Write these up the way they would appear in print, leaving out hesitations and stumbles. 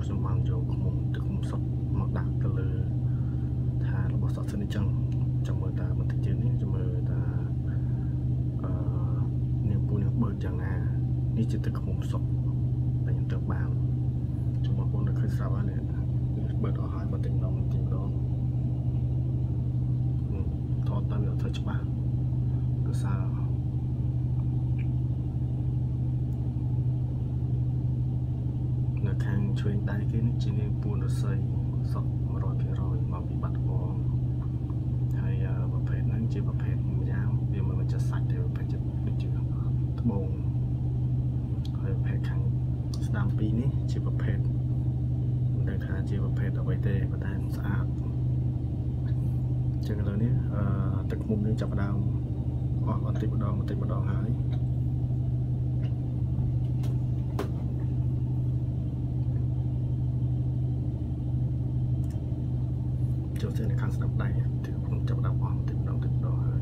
ខ្ញុំបានយកឃុំទឹកឃុំសុកមកដាក់ទៅលើថារបស់សក់សិនអញ្ចឹងចាំមើលតាបន្តិចទៀតនេះចាំមើលតានាងពូនាងបើយ៉ាងណានេះជាទឹកឃុំសុកដែលខ្ញុំទៅបានចាំបងប្អូននៅឃើញស្រាប់ហើយនេះបើអស់ហើយបន្តិចម្ដងថតទៅវាអត់ទៅច្បាស់គឺសារនៅខាងឆ្វេងដៃគេនេះជានាងពួនរស័យសុក 100% មកពីបាត់ដំបងហើយប្រភេទហ្នឹងជាប្រភេទម្យ៉ាងវាមិនចាស់សាច់ទេប្រភេទដូចជាត្បូងហើយប្រភេទខាងស្ដាំពីរនេះជាប្រភេទមិនដឹងថាជាប្រភេទអ្វីទេប៉ុន្តែស្អាតចឹងឥឡូវនេះទឹកឃុំយើងចាប់ដើមអស់បន្តិចម្ដងហើយចូលទៅនៅខាងស្ដាំដៃទឹកឃុំចាប់ដើមអស់បន្តិចម្ដងហើយ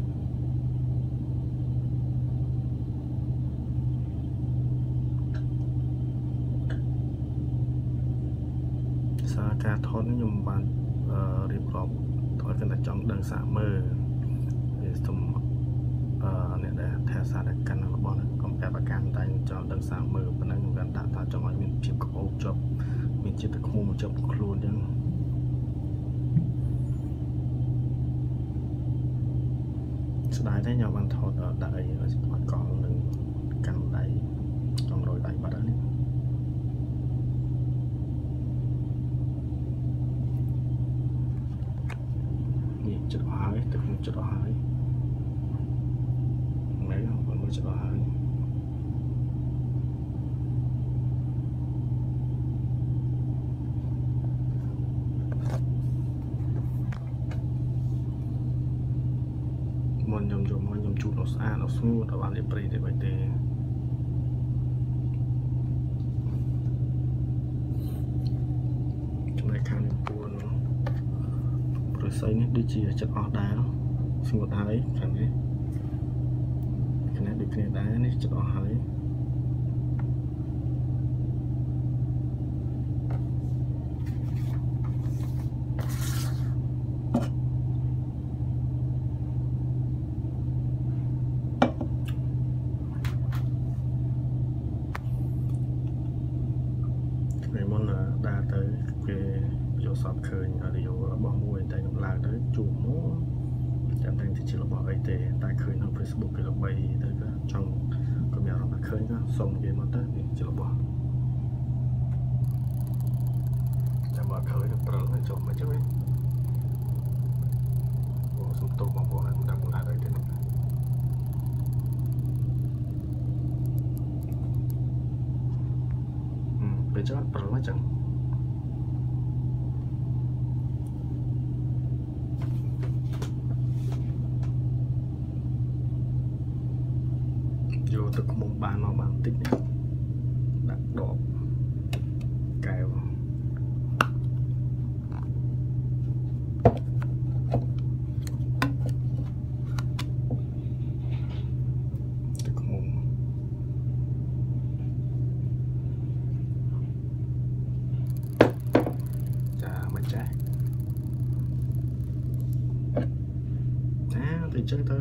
សារការថតនេះខ្ញុំបានរៀបរាប់ថតកាន់តែចង់ដឹងសាកមើលវាសុំអ្នកដែលថាសារដែលកាន់របស់ហ្នឹងកុំប្រាប់ប្រកាន់តែចង់ដឹងសាកមើលប៉ុណ្ណឹងខ្ញុំបានដាក់ថាចង់ឲ្យមានភាពក្បោបជាប់មានចិត្តទឹកឃុំជាប់ខ្លួនអញ្ចឹងស្ដាយតែខ្ញុំបានថតដាក់អីឲ្យស្គាល់កង់នឹងកាន់ដៃចង់រយដៃបាត់ហើយនេះចិត្តអស់ហើយទឹកខ្ញុំចិត្តអស់ហើយហ្នឹងបងមើលចិត្តអស់ហើយមុនខ្ញុំយកមកខ្ញុំជូតឲ្យស្អាតឲ្យស្ងួតឲ្យបានលាបប្រេងទេបើទេចំណែកខាងពួនប្រស័យនេះដូចជាចិត្តអស់ដែរស្ងួតហើយខាងនេះដូចគ្នាដែរនេះចិត្តអស់ហើយមុនដើរទៅគេយកសពឃើញរីយ៉ូរបស់មួយតែខ្ញុំឡើងទៅជួបមកចាំតែជារបស់អីទេតែឃើញនៅ Facebook គេល្បីទៅក៏ចង់ក៏មានអារម្មណ៍ថាឃើញក៏សុំគេមកទៅជារបស់ចាំមកឃើញទៅព្រិលចុះមកជួយអូសុំទោសបងប្អូនមិនដឹងថាអីទេពេលចុះព្រិលមកចឹងយកទឹកឃុំបានមកបានតិចនេះដាក់ដបកែវទឹកឃុំចាមិនចាស់ទៅចឹងទៅ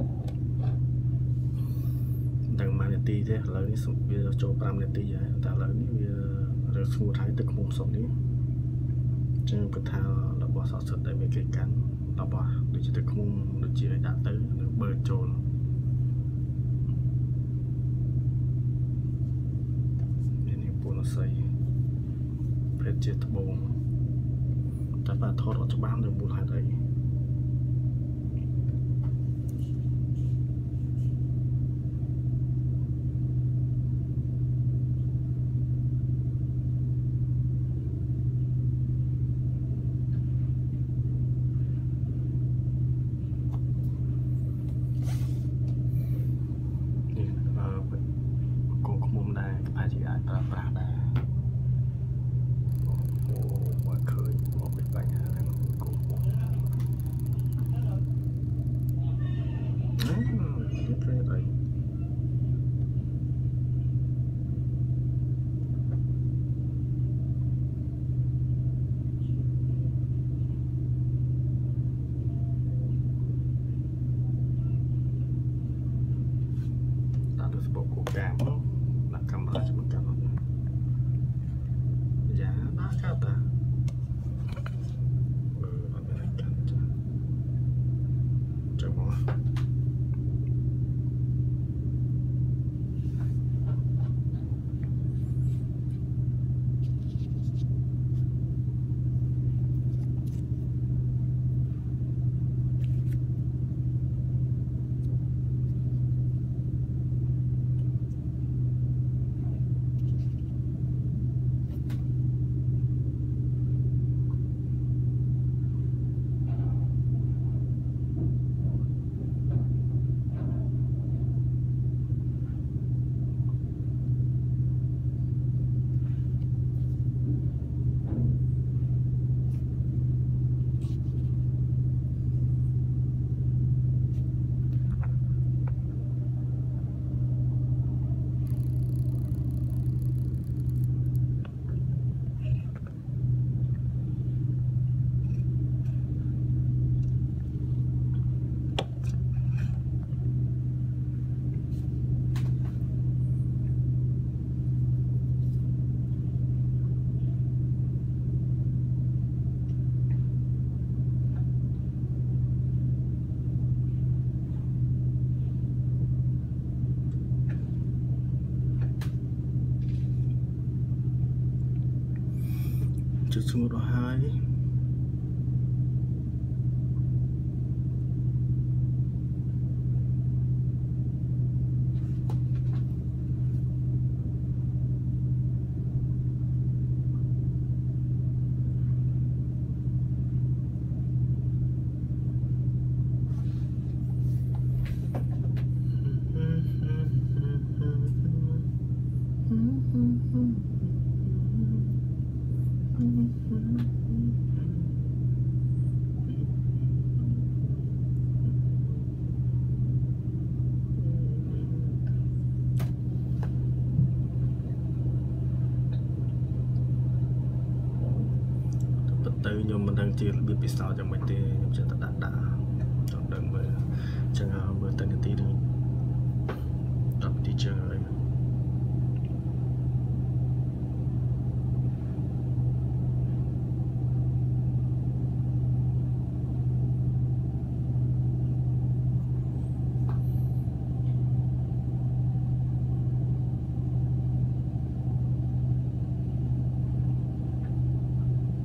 ដឹងមួយនាទីទេឥឡូវនេះវាចូល5នាទីហើយតែឥឡូវនេះវារើស្ងួតហើយទឹកឃុំសុកនេះចឹងគាត់ថារបស់សក់សុទ្ធដែលមានគេកាន់របស់ដូចជាទឹកឃុំដូចជាដាក់ទៅនឹងបើចូលនេះពូនស័យព្រេតជាត្បូងតែបាទថតអត់ច្បាស់នៅមូលហេតុអីប្រើប្រាស់ដែរអូមកឃើញមកពីបញ្ហាហ្នឹងគោះពោះនេះព្រេតអី cảm đặt camera cho mình cảm giá đã cao ta ở bên này cạnh chẳng cóจุดสมุดหายtới nhưng mình đang chia biệt vì sao cho mình thì chúng ta đã trong đợt mới chẳng vừa tên tí đi tập đi chơi rồi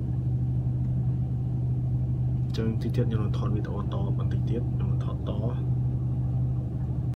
chân chi tiết như là thon video to bằng tình tiết nhưng mà thon to